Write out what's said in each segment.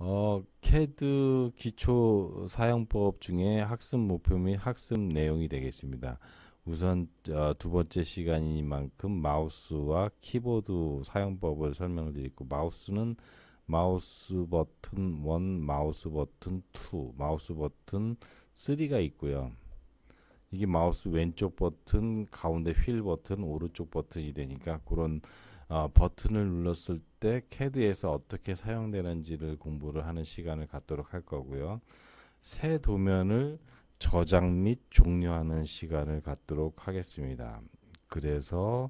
CAD 기초 사용법 중에 학습 목표 및 학습 내용이 되겠습니다. 우선 두 번째 시간이니만큼 마우스와 키보드 사용법을 설명드리고, 마우스는 마우스 버튼 1, 마우스 버튼 2, 마우스 버튼 3가 있고요. 이게 마우스 왼쪽 버튼, 가운데 휠 버튼, 오른쪽 버튼이 되니까 그런 버튼을 눌렀을 때 CAD에서 어떻게 사용되는지를 공부를 하는 시간을 갖도록 할 거고요. 새 도면을 저장 및 종료하는 시간을 갖도록 하겠습니다. 그래서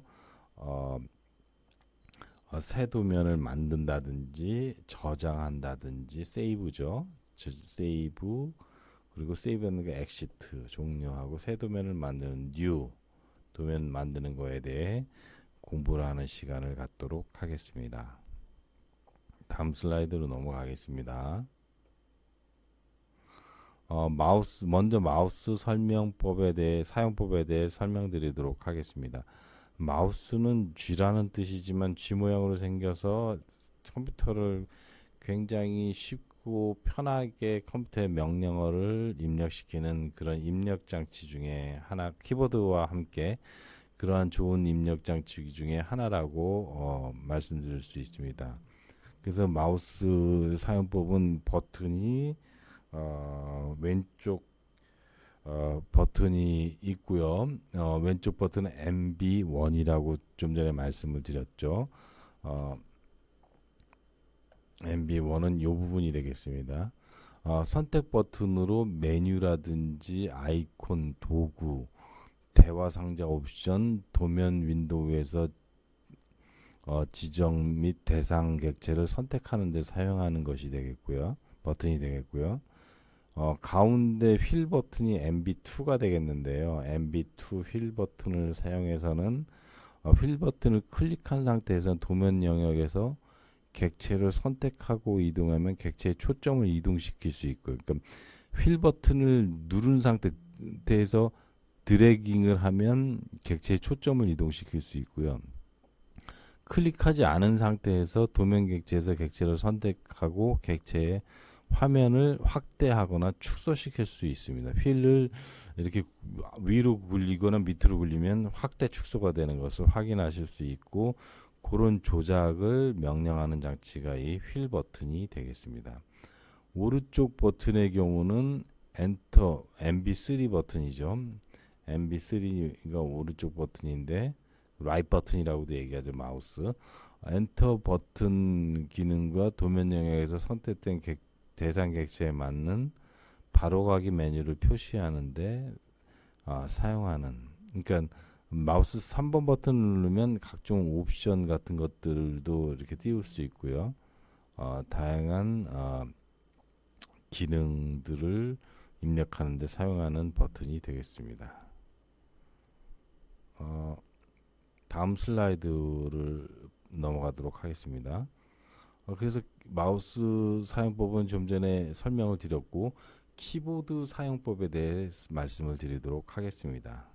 새 도면을 만든다든지 저장한다든지, 세이브죠. 세이브, 그리고 세이브하는 게 엑시트, 종료하고, 새 도면을 만드는 뉴 도면 만드는 거에 대해 공부를 하는 시간을 갖도록 하겠습니다. 다음 슬라이드로 넘어가겠습니다. 먼저 마우스 설명법에 대해, 사용법에 대해 설명드리도록 하겠습니다. 마우스는 G라는 뜻이지만 G 모양으로 생겨서 컴퓨터를 굉장히 쉽고 편하게 컴퓨터에 명령어를 입력시키는 그런 입력 장치 중에 하나, 키보드와 함께 그러한 좋은 입력 장치 중에 하나라고 말씀드릴 수 있습니다. 그래서 마우스 사용법은 버튼이 왼쪽 버튼이 있고요. 왼쪽 버튼은 MB1이라고 좀 전에 말씀을 드렸죠. MB1은 이 부분이 되겠습니다. 선택 버튼으로 메뉴라든지 아이콘, 도구, 대화 상자 옵션, 도면 윈도우에서 지정 및 대상 객체를 선택하는 데 사용하는 것이 되겠고요. 버튼이 되겠고요. 가운데 휠 버튼이 MB2가 되겠는데요. MB2 휠 버튼을 사용해서는 휠 버튼을 클릭한 상태에서 도면 영역에서 객체를 선택하고 이동하면 객체의 초점을 이동시킬 수 있고요. 그러니까 휠 버튼을 누른 상태에서 드래깅을 하면 객체의 초점을 이동시킬 수 있고요. 클릭하지 않은 상태에서 도면 객체에서 객체를 선택하고 객체의 화면을 확대하거나 축소시킬 수 있습니다. 휠을 이렇게 위로 굴리거나 밑으로 굴리면 확대 축소가 되는 것을 확인하실 수 있고, 그런 조작을 명령하는 장치가 이 휠 버튼이 되겠습니다. 오른쪽 버튼의 경우는 엔터, MB3 버튼이죠. MB3가 오른쪽 버튼인데, 라이트 버튼이라고도 얘기하죠. 마우스 엔터 버튼 기능과 도면 영역에서 선택된 대상 객체에 맞는 바로가기 메뉴를 표시하는데 사용하는, 그러니까 마우스 3번 버튼 누르면 각종 옵션 같은 것들도 이렇게 띄울 수 있고요. 다양한 기능들을 입력하는 데 사용하는 버튼이 되겠습니다. 다음 슬라이드를 넘어가도록 하겠습니다. 그래서 마우스 사용법은 좀 전에 설명을 드렸고, 키보드 사용법에 대해 말씀을 드리도록 하겠습니다.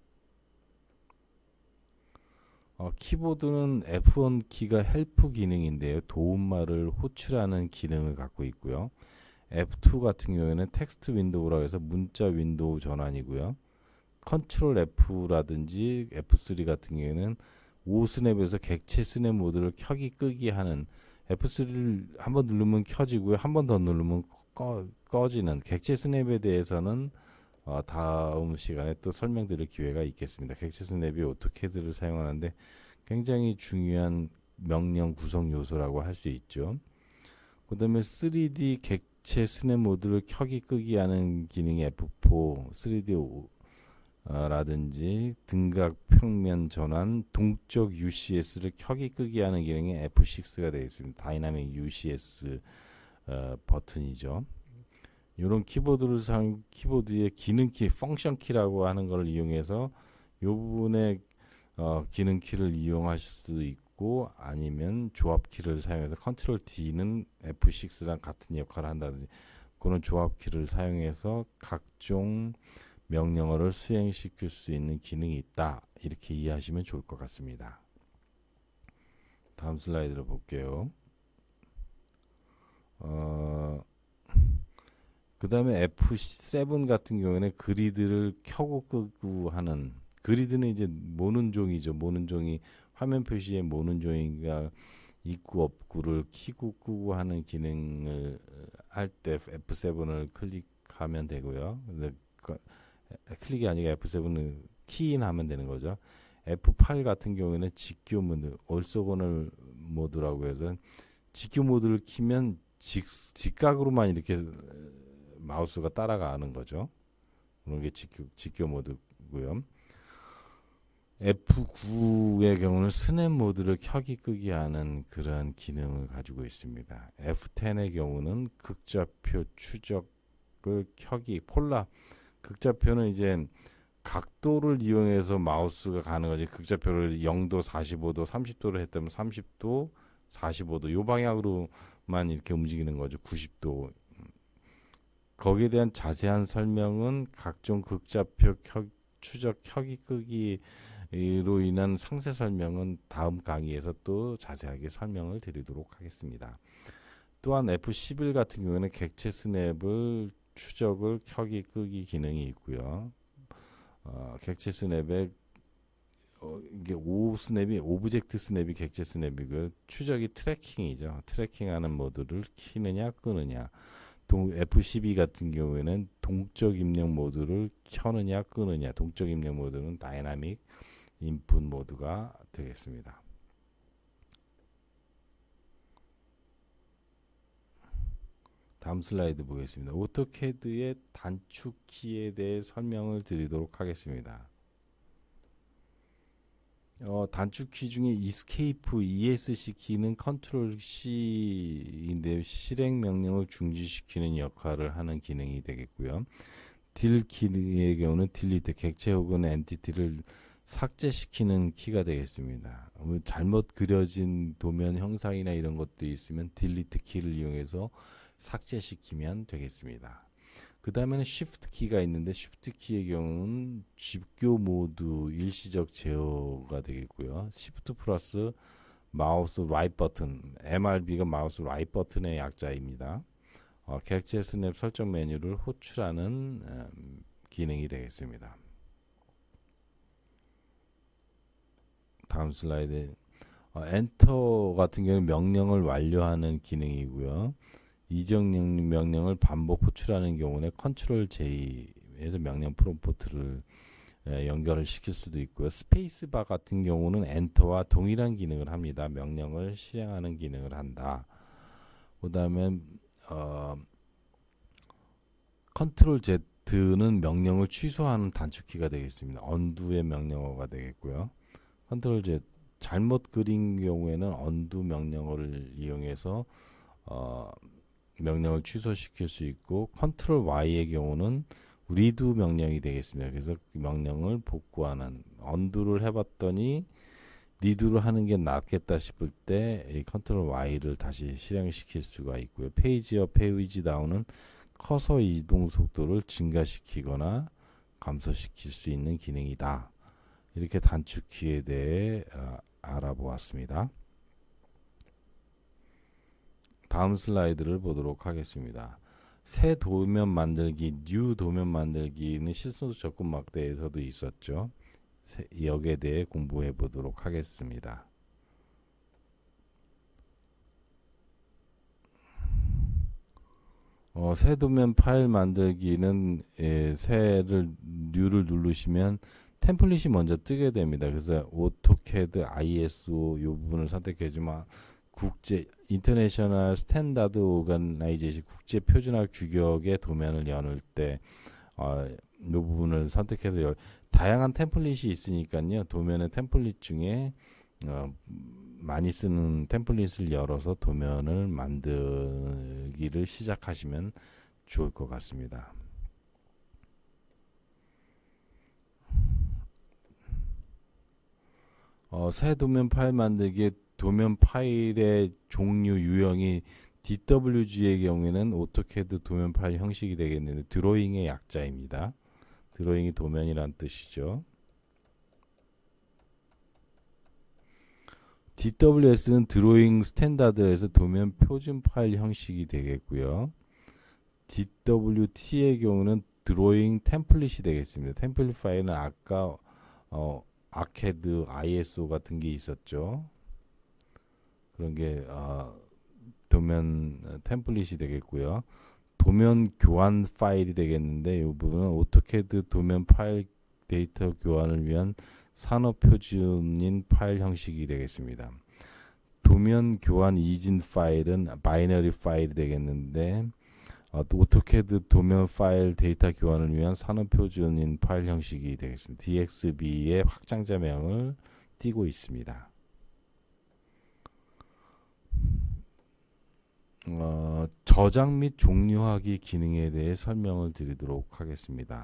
키보드는 F1 키가 헬프 기능인데요. 도움말을 호출하는 기능을 갖고 있고요. F2 같은 경우에는 텍스트 윈도우라고 해서 문자 윈도우 전환이고요. 컨트롤 F라든지 F3 같은 경우에는 5스냅에서 객체 스냅 모드를 켜기 끄기 하는, F3를 한번 누르면 켜지고요. 한 번 더 누르면 꺼지는 객체 스냅에 대해서는 다음 시간에 또 설명드릴 기회가 있겠습니다. 객체 스냅이 오토캐드를 사용하는데 굉장히 중요한 명령 구성 요소라고 할 수 있죠. 그 다음에 3D 객체 스냅 모드를 켜기 끄기 하는 기능이 F4, 3D 라든지 등각 평면 전환, 동적 UCS를 켜기 끄기 하는 기능이 F6가 되어 있습니다. 다이나믹 UCS 버튼이죠. 이런 키보드의 기능키, 펑션키라고 하는 걸 이용해서 이 부분의 기능키를 이용하실 수도 있고, 아니면 조합키를 사용해서 컨트롤 D는 F6랑 같은 역할을 한다든지, 그런 조합키를 사용해서 각종 명령어를 수행시킬 수 있는 기능이 있다, 이렇게 이해하시면 좋을 것 같습니다. 다음 슬라이드를 볼게요. 그 다음에 F7 같은 경우에는 그리드를 켜고 끄고 하는, 그리드는 이제 모는 종이죠. 모는 종이, 화면 표시에 모는 종이가 입구 없구를 켜고 끄고 하는 기능을 할 때 F7을 클릭하면 되고요. 근데 클릭이 아니라 F7을 키인하면 되는 거죠. F8 같은 경우에는 직교 모드, 올소고널 모드라고 해서 직교 모드를 키면 직각으로만 이렇게 마우스가 따라가는 거죠. 그런 게 직교 모드고요. F9의 경우는 스냅 모드를 켜기 끄기 하는 그런 기능을 가지고 있습니다. F10의 경우는 극좌표 추적을 켜기, 극좌표는 이제 각도를 이용해서 마우스가 가는 거지. 극좌표를 0도, 45도, 30도로 했다면 30도, 45도 요 방향으로만 이렇게 움직이는 거죠. 90도. 거기에 대한 자세한 설명은 각종 극좌표 추적 켜기 끄기로 인한 상세 설명은 다음 강의에서 또 자세하게 설명을 드리도록 하겠습니다. 또한 F11 같은 경우에는 객체 스냅을 추적을 켜기 끄기 기능이 있고요. 객체 스냅에 이게 오브젝트 스냅이 객체 스냅이고요. 추적이 트래킹이죠. 트래킹하는 모드를 키느냐 끄느냐. F12 같은 경우에는 동적 입력 모드를 켜느냐 끄느냐. 동적 입력 모드는 다이나믹 인풋 모드가 되겠습니다. 다음 슬라이드 보겠습니다. 오토캐드의 단축키에 대해 설명을 드리도록 하겠습니다. 단축키 중에 Escape, ESC 키는 컨트롤 C인데 실행 명령을 중지시키는 역할을 하는 기능이 되겠고요. 딜 키의 경우는 딜리트, 객체 혹은 엔티티를 삭제시키는 키가 되겠습니다. 잘못 그려진 도면 형상이나 이런 것도 있으면 딜리트 키를 이용해서 삭제시키면 되겠습니다. 그 다음에는 Shift 키가 있는데 Shift 키의 경우는 집교 모드 일시적 제어가 되겠고요. Shift 플러스 마우스 라이트 버튼, MRB가 마우스 라이트 버튼의 약자입니다. 객체 스냅 설정 메뉴를 호출하는 기능이 되겠습니다. 다음 슬라이드. 엔터 같은 경우는 명령을 완료하는 기능이고요. 이전 명령을 반복 호출하는 경우는 컨트롤 J에서 명령 프롬프트를 연결을 시킬 수도 있고요. 스페이스바 같은 경우는 엔터와 동일한 기능을 합니다. 명령을 실행하는 기능을 한다. 그 다음에 컨트롤 Z는 명령을 취소하는 단축키가 되겠습니다. 언두의 명령어가 되겠고요. 컨트롤 Z, 잘못 그린 경우에는 언두 명령어를 이용해서 명령을 취소시킬 수 있고, 컨트롤 Y의 경우는 리두 명령이 되겠습니다. 그래서 그 명령을 복구하는, 언두를 해봤더니 리두를 하는 게 낫겠다 싶을 때 이 컨트롤 Y를 다시 실행시킬 수가 있고요. 페이지업, 페이지 다운은 커서 이동 속도를 증가시키거나 감소시킬 수 있는 기능이다. 이렇게 단축키에 대해 알아보았습니다. 다음 슬라이드를 보도록 하겠습니다. 새 도면 만들기, 뉴 도면 만들기는 실수 접근 막대에서도 있었죠. 여기에 대해 공부해 보도록 하겠습니다. 새 도면 파일 만들기는 새를 뉴를 누르시면 템플릿이 먼저 뜨게 됩니다. 그래서 오토캐드 ISO 이 부분을 선택해주면 국제 인터내셔널 스탠다드 오거나이제이션 국제 표준화 규격의 도면을 여는 때 이 부분을 선택해서 다양한 템플릿이 있으니까요. 도면의 템플릿 중에 많이 쓰는 템플릿을 열어서 도면을 만들기를 시작하시면 좋을 것 같습니다. 새 도면 파일 만들기에 도면 파일의 종류 유형이 DWG의 경우에는 오토캐드 도면 파일 형식이 되겠는데 드로잉의 약자입니다. 드로잉이 도면이란 뜻이죠. DWS는 드로잉 스탠다드에서 도면 표준 파일 형식이 되겠고요. DWT의 경우는 드로잉 템플릿이 되겠습니다. 템플릿 파일은 아까 아케드 ISO 같은 게 있었죠. 그런 게 도면 템플릿이 되겠고요. 도면 교환 파일이 되겠는데 이 부분은 오토캐드 도면 파일 데이터 교환을 위한 산업 표준인 파일 형식이 되겠습니다. 도면 교환 이진 파일은 바이너리 파일이 되겠는데 오토캐드 도면 파일 데이터 교환을 위한 산업 표준인 파일 형식이 되겠습니다. DXB의 확장자명을 띄고 있습니다. 저장 및 종료하기 기능에 대해 설명을 드리도록 하겠습니다.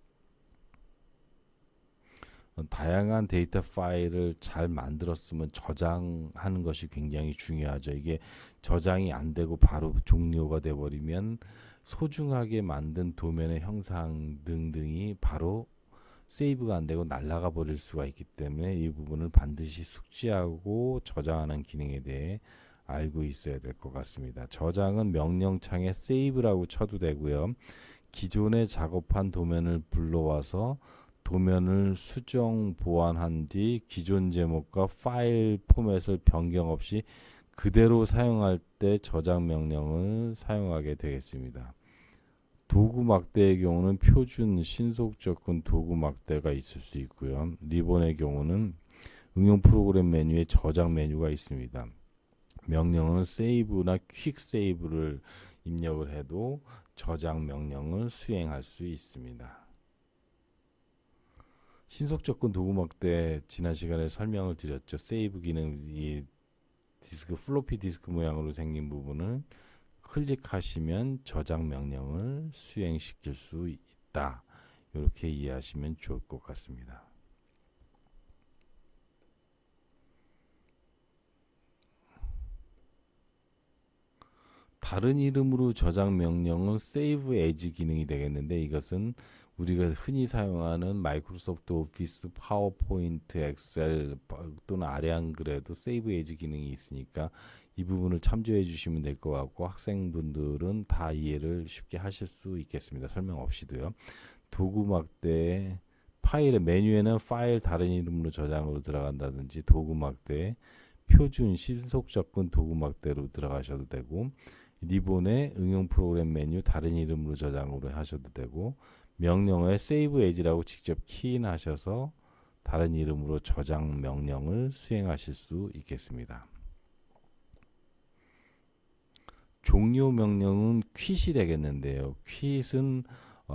다양한 데이터 파일을 잘 만들었으면 저장하는 것이 굉장히 중요하죠. 이게 저장이 안 되고 바로 종료가 돼버리면 소중하게 만든 도면의 형상 등등이 바로 세이브가 안 되고 날아가 버릴 수가 있기 때문에 이 부분을 반드시 숙지하고 저장하는 기능에 대해 알고 있어야 될 것 같습니다. 저장은 명령창에 save라고 쳐도 되고요. 기존에 작업한 도면을 불러와서 도면을 수정 보완한 뒤 기존 제목과 파일 포맷을 변경 없이 그대로 사용할 때 저장 명령을 사용하게 되겠습니다. 도구 막대의 경우는 표준 신속 접근 도구 막대가 있을 수 있고요. 리본의 경우는 응용 프로그램 메뉴에 저장 메뉴가 있습니다. 명령은 save나 quick save를 입력을 해도 저장 명령을 수행할 수 있습니다. 신속 접근 도구 막대 지난 시간에 설명을 드렸죠. 세이브 기능 이 디스크 플로피 디스크 모양으로 생긴 부분을 클릭하시면 저장 명령을 수행시킬 수 있다. 이렇게 이해하시면 좋을 것 같습니다. 다른 이름으로 저장 명령은 Save As 기능이 되겠는데 이것은 우리가 흔히 사용하는 마이크로소프트 오피스, 파워포인트, 엑셀 또는 아래 한글에도 Save As 기능이 있으니까 이 부분을 참조해 주시면 될 것 같고 학생분들은 다 이해를 쉽게 하실 수 있겠습니다. 설명 없이도요. 도구 막대 파일의 메뉴에는 파일 다른 이름으로 저장으로 들어간다든지 도구 막대 표준 신속 접근 도구 막대로 들어가셔도 되고 리본의 응용 프로그램 메뉴 다른 이름으로 저장으로 하셔도 되고 명령어에 Save As라고 직접 키인하셔서 다른 이름으로 저장 명령을 수행하실 수 있겠습니다. 종료 명령은 quit이 되겠는데요. quit은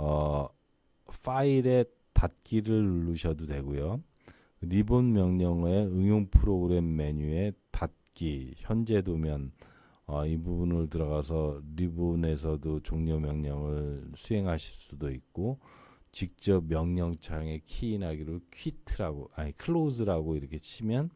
파일의 닫기를 누르셔도 되고요. 리본 명령어의 응용 프로그램 메뉴에 닫기, 현재 도면 이 부분을 들어가서 리본에서도 종료 명령을 수행하실 수도 있고 직접 명령창에 키인하기를 quit라고 close라고 이렇게 치면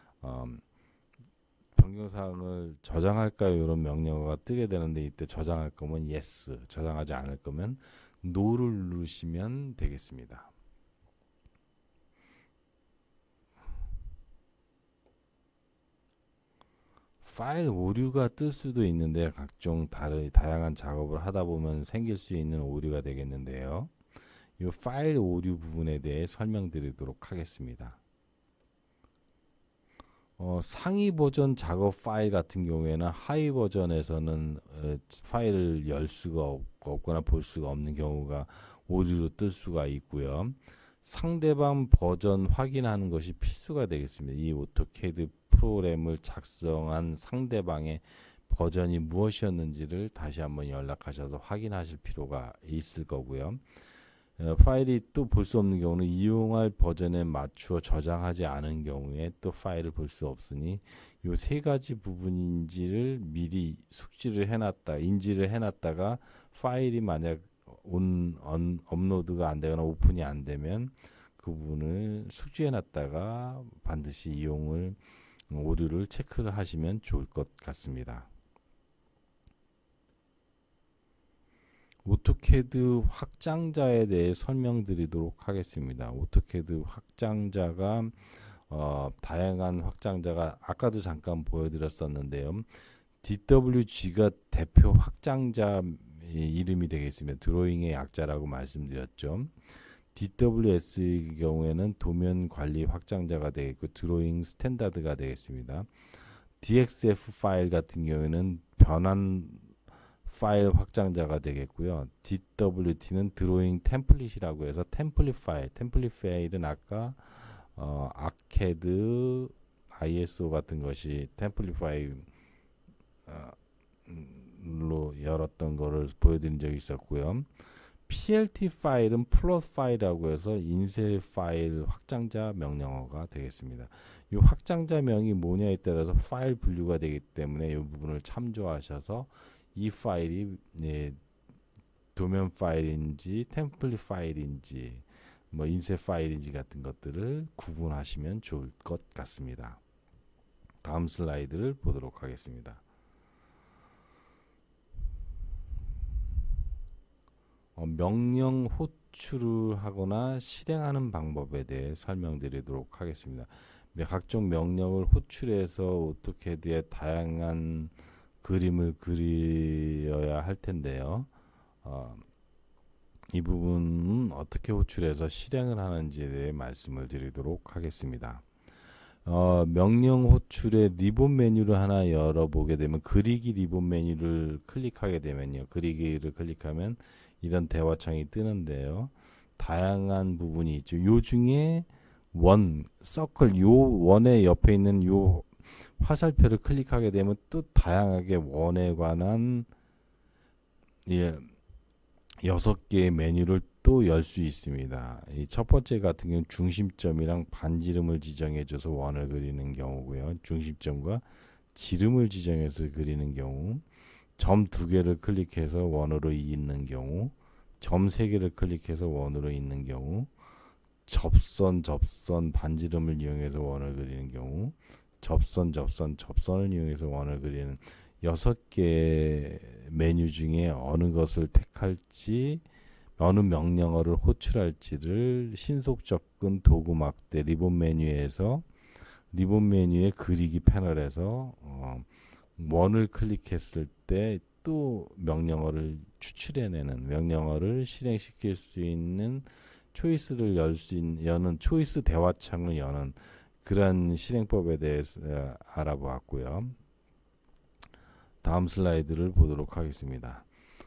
변경사항을 저장할까요? 이런 명령어가 뜨게 되는데 이때 저장할 거면 yes, 저장하지 않을 거면 no를 누르시면 되겠습니다. 파일 오류가 뜰 수도 있는데 각종 다양한 작업을 하다 보면 생길 수 있는 오류가 되겠는데요. 이 파일 오류 부분에 대해 설명드리도록 하겠습니다. 상위 버전 작업 파일 같은 경우에는 하위 버전에서는 파일을 열 수가 없거나 볼 수가 없는 경우가 오류로 뜰 수가 있고요. 상대방 버전 확인하는 것이 필수가 되겠습니다. 이 오토캐드 프로그램을 작성한 상대방의 버전이 무엇이었는지를 다시 한번 연락하셔서 확인하실 필요가 있을 거고요. 파일이 또 볼 수 없는 경우는 이용할 버전에 맞추어 저장하지 않은 경우에 또 파일을 볼 수 없으니 이 세 가지 부분인지를 미리 숙지를 해놨다, 인지를 해놨다가 파일이 만약 업로드가 안 되거나 오픈이 안 되면 그 부분을 숙지해놨다가 반드시 이용을 오류를 체크를 하시면 좋을 것 같습니다. 오토캐드 확장자에 대해 설명드리도록 하겠습니다. 오토캐드 확장자가 다양한 확장자가 아까도 잠깐 보여드렸었는데요. DWG가 대표 확장자인 이름이 되겠습니다. 드로잉의 약자라고 말씀드렸죠. DWS의 경우에는 도면 관리 확장자가 되겠고 드로잉 스탠다드가 되겠습니다. DXF 파일 같은 경우에는 변환 파일 확장자가 되겠고요. DWT는 드로잉 템플릿이라고 해서 템플릿 파일은 아까 아케드 ISO 같은 것이 템플릿 파일로 열었던 거를 보여드린 적이 있었고요. PLT 파일은 플롯 파일이라고 해서 인쇄 파일 확장자 명령어가 되겠습니다. 이 확장자명이 뭐냐에 따라서 파일 분류가 되기 때문에 이 부분을 참조하셔서 이 파일이 도면 파일인지 템플릿 파일인지 뭐 인쇄 파일인지 같은 것들을 구분하시면 좋을 것 같습니다. 다음 슬라이드를 보도록 하겠습니다. 명령 호출을 하거나 실행하는 방법에 대해 설명드리도록 하겠습니다. 각종 명령을 호출해서 오토캐드에 다양한 그림을 그려야 할 텐데요. 이 부분은 어떻게 호출해서 실행을 하는지에 대해 말씀을 드리도록 하겠습니다. 명령 호출의 리본 메뉴를 하나 열어보게 되면 그리기 리본 메뉴를 클릭하게 되면요. 그리기를 클릭하면 이런 대화창이 뜨는데요. 다양한 부분이 있죠. 요 중에 서클, 요 원의 옆에 있는 요 화살표를 클릭하게 되면 또 다양하게 원에 관한 6개의 메뉴를 또 열 수 있습니다. 이 첫 번째 같은 경우는 중심점이랑 반지름을 지정해줘서 원을 그리는 경우고요. 중심점과 지름을 지정해서 그리는 경우, 점 2개를 클릭해서 원으로 잇는 경우, 점 3개를 클릭해서 원으로 잇는 경우, 접선, 반지름을 이용해서 원을 그리는 경우, 접선을 이용해서 원을 그리는 6개의 메뉴 중에 어느 것을 택할지, 어느 명령어를 호출할지를 신속 접근 도구 막대 리본 메뉴의 그리기 패널에서 원을 클릭했을 때 또 명령어를 추출해내는, 명령어를 실행시킬 수 있는 초이스를 여는 초이스 대화창을 여는 그런 실행법에 대해서 알아보았고요. 다음 슬라이드를 보도록 하겠습니다.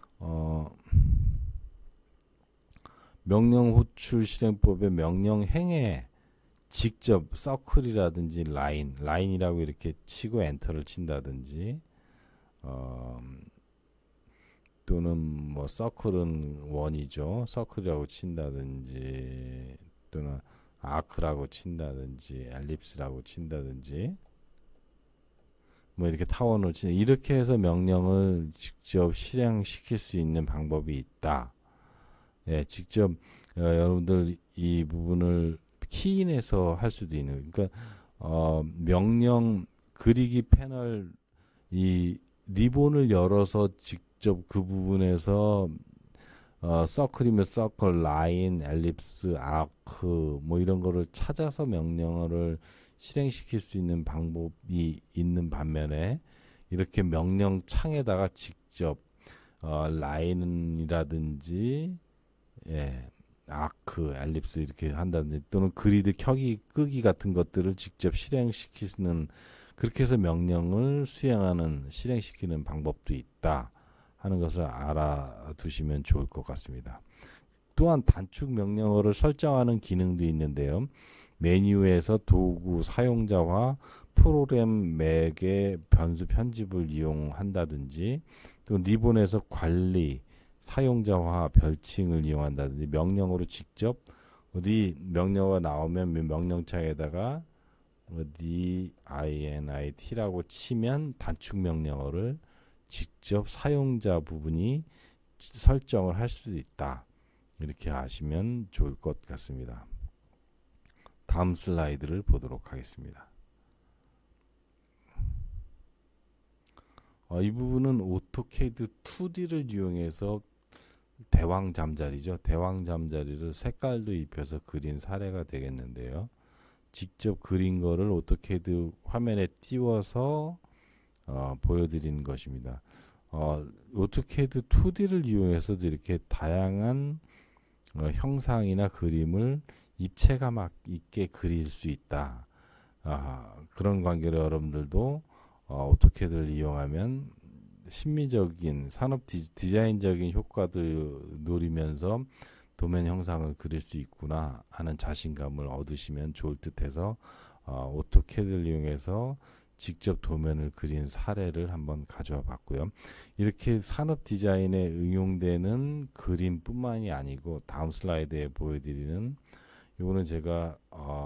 명령 호출 실행법의 명령행에 직접 서클이라든지 라인이라고 이렇게 치고 엔터를 친다든지 또는 뭐 서클은 원이죠. 서클이라고 친다든지 또는 아크라고 친다든지 엘립스라고 친다든지 뭐 이렇게 타원으로 이렇게 해서 명령을 직접 실행시킬 수 있는 방법이 있다. 예, 직접 여러분들 이 부분을 키인해서 할 수도 있는, 그러니까 명령 그리기 패널 이 리본을 열어서 직접 그 부분에서 서클이면 서클, 라인, 엘립스, 아크 뭐 이런 거를 찾아서 명령어를 실행시킬 수 있는 방법이 있는 반면에 이렇게 명령 창에다가 직접 라인이라든지 아크, 엘립스 이렇게 한다든지 또는 그리드 끄기 같은 것들을 직접 실행시키는, 그렇게 해서 명령을 실행시키는 방법도 있다 하는 것을 알아두시면 좋을 것 같습니다. 또한 단축 명령어를 설정하는 기능도 있는데요. 메뉴에서 도구 사용자와 프로그램 맥의 변수 편집을 이용한다든지 또 리본에서 관리 사용자와 별칭을 이용한다든지 명령어로 직접 명령어가 나오면 명령창에다가 DINIT라고 치면 단축 명령어를 직접 사용자 부분이 설정을 할 수도 있다. 이렇게 하시면 좋을 것 같습니다. 다음 슬라이드를 보도록 하겠습니다. 이 부분은 오토캐드 2D를 이용해서 대왕 잠자리죠. 대왕 잠자리를 색깔도 입혀서 그린 사례가 되겠는데요. 직접 그린 거를 오토캐드 화면에 띄워서 보여드리는 것입니다. 오토캐드 2D를 이용해서도 이렇게 다양한 형상이나 그림을 입체감 있게 그릴 수 있다. 그런 관계로 여러분들도 오토캐드를 이용하면 심미적인 산업 디자인적인 효과도 노리면서 도면 형상을 그릴 수 있구나 하는 자신감을 얻으시면 좋을 듯해서 오토캐드를 이용해서 직접 도면을 그린 사례를 한번 가져와 봤고요. 이렇게 산업 디자인에 응용되는 그림뿐만이 아니고 다음 슬라이드에 보여드리는 이거는 제가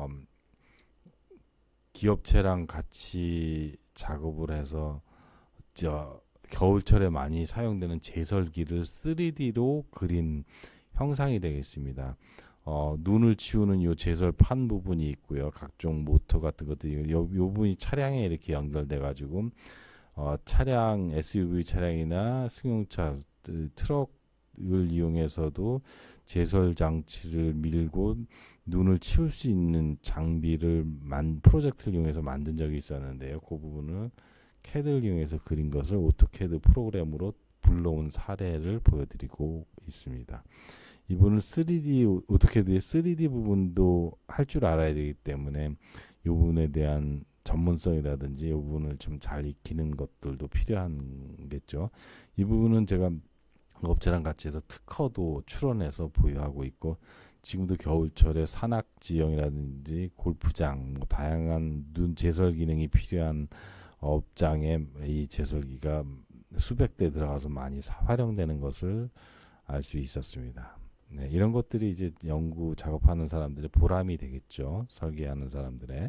기업체랑 같이 작업을 해서 겨울철에 많이 사용되는 제설기를 3D로 그린 형상이 되겠습니다. 눈을 치우는 요 제설판 부분이 있고요. 각종 모터 같은 것들이 요 부분이 차량에 이렇게 연결돼 가지고 차량 SUV 차량이나 승용차 트럭을 이용해서도 제설 장치를 밀고 눈을 치울 수 있는 장비를 프로젝트를 이용해서 만든 적이 있었는데요. 그 부분을 캐드를 이용해서 그린 것을 오토캐드 프로그램으로 불러온 사례를 보여드리고 있습니다. 이분은 3D 오토캐드의 3D 부분도 할 줄 알아야 되기 때문에 이 부분에 대한 전문성이라든지 이 부분을 좀 잘 익히는 것들도 필요한겠죠. 이 부분은 제가 업체랑 같이 해서 특허도 출원해서 보유하고 있고 지금도 겨울철에 산악지형이라든지 골프장 다양한 눈 제설 기능이 필요한 업장에 이 제설기가 수백 대 들어가서 많이 활용되는 것을 알 수 있었습니다. 네, 이런 것들이 이제 연구 작업하는 사람들의 보람이 되겠죠. 설계하는 사람들의.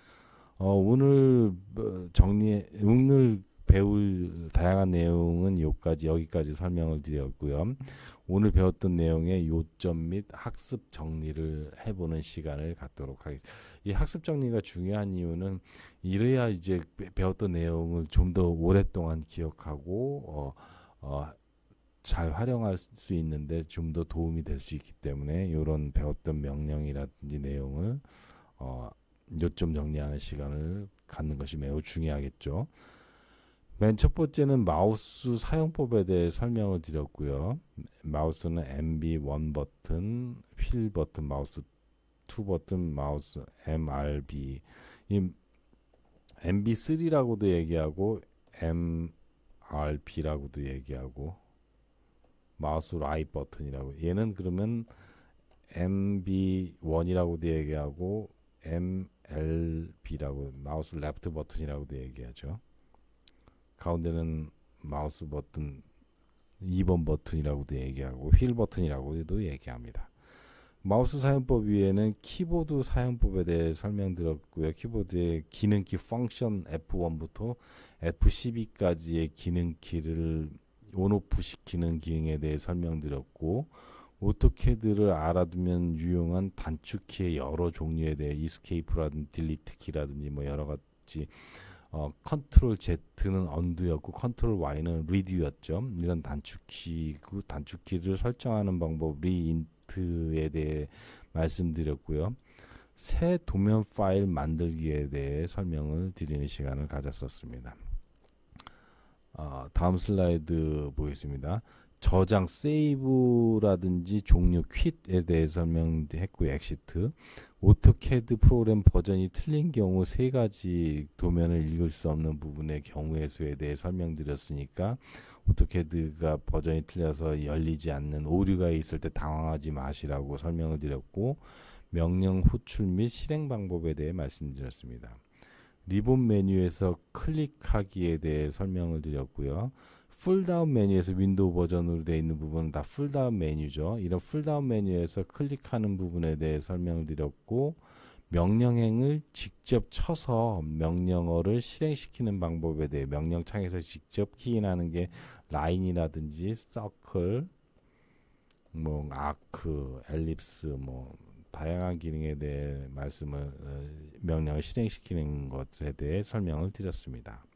오늘 오늘 배울 다양한 내용은 여기까지 설명을 드렸고요. 오늘 배웠던 내용의 요점 및 학습 정리를 해보는 시간을 갖도록 하겠습니다. 이 학습 정리가 중요한 이유는 이래야 이제 배웠던 내용을 좀 더 오랫동안 기억하고 잘 활용할 수 있는데 좀 더 도움이 될 수 있기 때문에 이런 배웠던 명령이라든지 내용을 요점 정리하는 시간을 갖는 것이 매우 중요하겠죠. 맨 첫 번째는 마우스 사용법에 대해 설명을 드렸고요. 마우스는 MB1 버튼, 휠 버튼, 마우스 2 버튼, 마우스 MRB. 이 MB3라고도 얘기하고 MRB라고도 얘기하고 마우스 라이트 버튼이라고. 얘는 그러면 MB1이라고도 얘기하고 MLB라고 마우스 레프트 버튼이라고도 얘기하죠. 가운데는 마우스 버튼 2번 버튼이라고도 얘기하고 휠 버튼이라고도 얘기합니다. 마우스 사용법 위에는 키보드 사용법에 대해 설명드렸고요. 키보드의 기능키 펑션 F1부터 F12까지의 기능키를 온오프 시키는 기능에 대해 설명드렸고 오토캐드를 알아두면 유용한 단축키의 여러 종류에 대해 이스케이프라든지 딜리트 키라든지 뭐 여러 가지 컨트롤 Z는 언두였고 컨트롤 Y는 리듀였죠. 이런 단축키를 설정하는 방법 리인트에 대해 말씀드렸고요. 새 도면 파일 만들기에 대해 설명을 드리는 시간을 가졌었습니다. 다음 슬라이드 보겠습니다. 저장 세이브라든지 종류 퀴트에 대해 설명했고요. 엑시트. 오토캐드 프로그램 버전이 틀린 경우 세 가지 도면을 읽을 수 없는 부분의 경우의 수에 대해 설명드렸으니까 오토캐드가 버전이 틀려서 열리지 않는 오류가 있을 때 당황하지 마시라고 설명을 드렸고 명령 호출 및 실행 방법에 대해 말씀드렸습니다. 리본 메뉴에서 클릭하기에 대해 설명을 드렸고요. 풀다운 메뉴에서 윈도우 버전으로 되어 있는 부분은 다 풀다운 메뉴죠. 이런 풀다운 메뉴에서 클릭하는 부분에 대해 설명을 드렸고 명령행을 직접 쳐서 명령어를 실행시키는 방법에 대해 명령창에서 직접 키인하는 게 라인이라든지 서클, 뭐 아크, 엘립스, 뭐 다양한 기능에 대해 명령을 실행시키는 것에 대해 설명을 드렸습니다.